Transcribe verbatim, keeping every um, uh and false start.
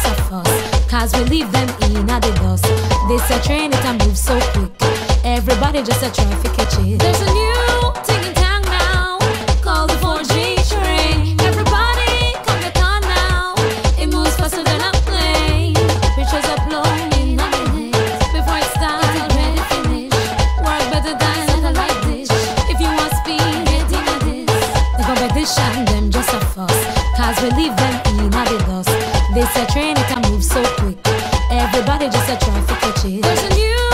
just a fuss, cause we leave them in at the dust. They say train it and move so quick, everybody just a try to catch it. There's a new thing in town now, called the four G train. Everybody come back on now, it moves faster than a plane. Pictures upload in a minute, before it starts already finished. Work better than satellite dish, if you want speed, get in a this. The competition, them just a fuss, cause we leave them in at the dust. They say train it and move so quick, everybody just a try to catch it. There's a new